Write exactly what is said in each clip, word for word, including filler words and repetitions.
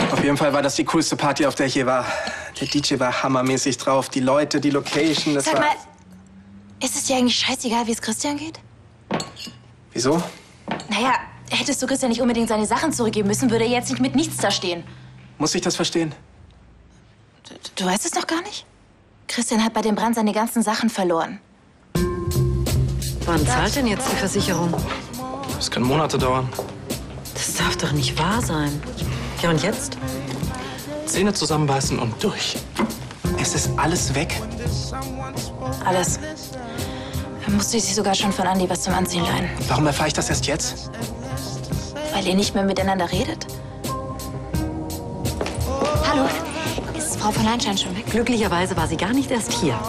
Auf jeden Fall war das die coolste Party, auf der ich je war. Der D J war hammermäßig drauf. Die Leute, die Location, das Sag war... mal, ist es dir eigentlich scheißegal, wie es Christian geht? Wieso? Naja, hättest du Christian nicht unbedingt seine Sachen zurückgeben müssen, würde er jetzt nicht mit nichts da stehen. Muss ich das verstehen? Du, du weißt es doch gar nicht? Christian hat bei dem Brand seine ganzen Sachen verloren. Wann zahlt denn jetzt die Versicherung? Das kann Monate dauern. Das darf doch nicht wahr sein. Ja, und jetzt? Zähne zusammenbeißen und durch. Es ist alles weg. Alles. Er musste sich sogar schon von Andi was zum Anziehen leihen. Warum erfahre ich das erst jetzt? Weil ihr nicht mehr miteinander redet. Hallo, ist Frau von Leinschein schon weg? Glücklicherweise war sie gar nicht erst hier.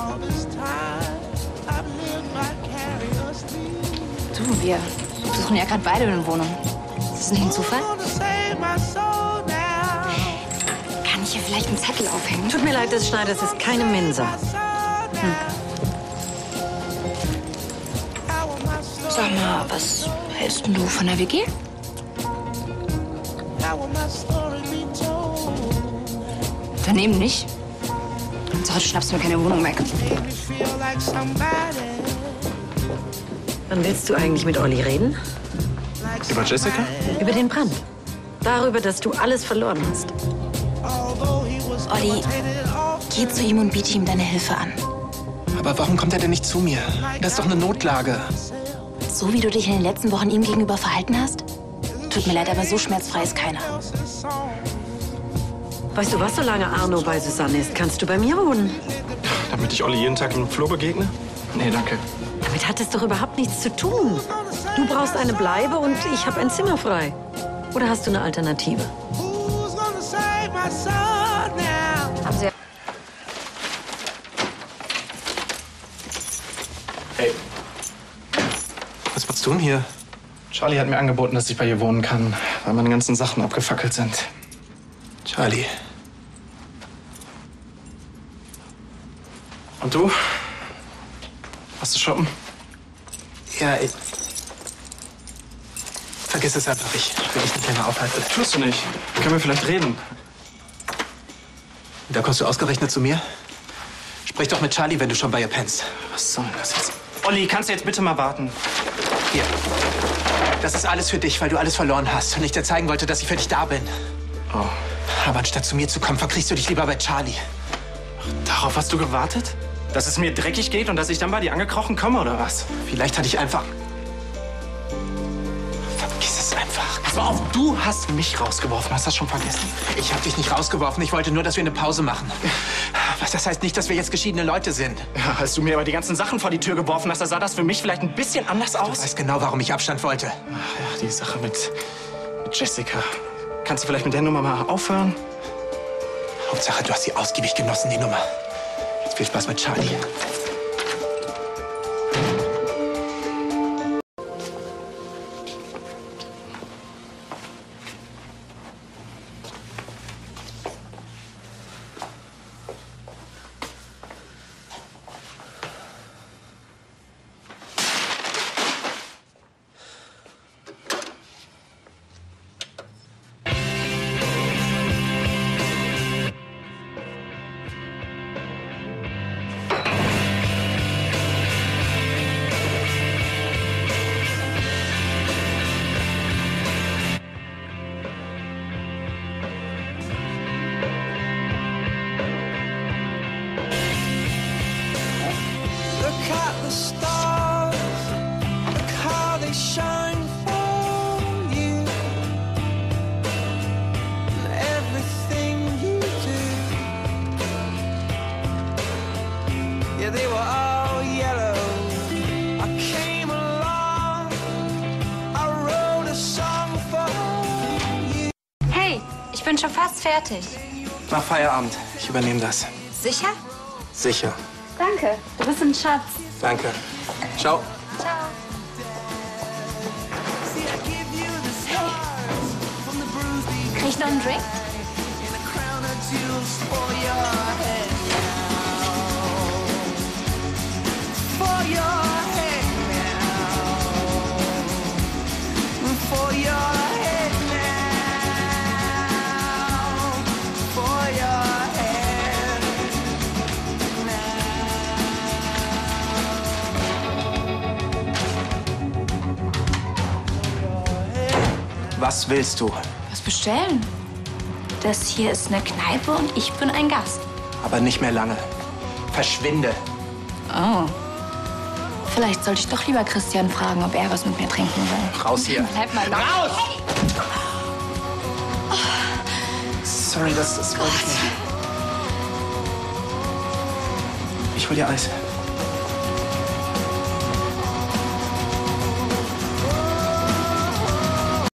Du, wir suchen ja gerade beide eine Wohnung. Ist das nicht ein Zufall? Kann ich hier vielleicht einen Zettel aufhängen? Tut mir leid, das Schneiders ist keine Mensa. Hm. Sag mal, was hältst denn du von der W G? Daneben nicht. So, du schnappst mir keine Wohnung weg. Wann willst du eigentlich mit Olli reden? Über Jessica? Über den Brand. Darüber, dass du alles verloren hast. Olli, geh zu ihm und biete ihm deine Hilfe an. Aber warum kommt er denn nicht zu mir? Das ist doch eine Notlage. So wie du dich in den letzten Wochen ihm gegenüber verhalten hast? Tut mir leid, aber so schmerzfrei ist keiner. Weißt du was, solange Arno bei Susanne ist, kannst du bei mir wohnen. Damit ich Olli jeden Tag im Flur begegne? Nee, danke. Damit hat es doch überhaupt nichts zu tun. Du brauchst eine Bleibe und ich habe ein Zimmer frei. Oder hast du eine Alternative? Haben Sie... Hey. Was machst du denn hier? Charlie hat mir angeboten, dass ich bei ihr wohnen kann, weil meine ganzen Sachen abgefackelt sind. Charlie. Und du? Warst du shoppen? Ja, ich... Vergiss es einfach. Ich will dich nicht länger aufhalten. Tust du nicht. Können wir vielleicht reden? Und da kommst du ausgerechnet zu mir? Sprich doch mit Charlie, wenn du schon bei ihr pennst. Was soll das jetzt? Olli, kannst du jetzt bitte mal warten? Hier. Das ist alles für dich, weil du alles verloren hast und ich dir zeigen wollte, dass ich für dich da bin. Oh. Aber anstatt zu mir zu kommen, verkriechst du dich lieber bei Charlie. Ach, darauf hast du gewartet? Dass es mir dreckig geht und dass ich dann bei dir angekrochen komme, oder was? Vielleicht hatte ich einfach... Vergiss es einfach. Pass mal auf, du hast mich rausgeworfen. Hast du das schon vergessen? Ich habe dich nicht rausgeworfen. Ich wollte nur, dass wir eine Pause machen. Was, das heißt nicht, dass wir jetzt geschiedene Leute sind. Ja, als du mir aber die ganzen Sachen vor die Tür geworfen hast, da sah das für mich vielleicht ein bisschen anders aus. Du weißt genau, warum ich Abstand wollte. Ach ja, die Sache mit, mit Jessica. Kannst du vielleicht mit der Nummer mal aufhören? Hauptsache, du hast sie ausgiebig genossen, die Nummer. Jetzt viel Spaß mit Charlie. Hey, ich bin schon fast fertig. Mach Feierabend. Ich übernehme das. Sicher? Sicher. Danke, du bist ein Schatz. Danke. Ciao. Ciao. Krieg ich noch einen Drink? Was willst du? Was bestellen? Das hier ist eine Kneipe und ich bin ein Gast. Aber nicht mehr lange. Verschwinde. Oh. Vielleicht sollte ich doch lieber Christian fragen, ob er was mit mir trinken will. Raus hier. Bleib mal lang. Raus! Sorry, das, das wollte ich nicht. Ich hol dir Eis.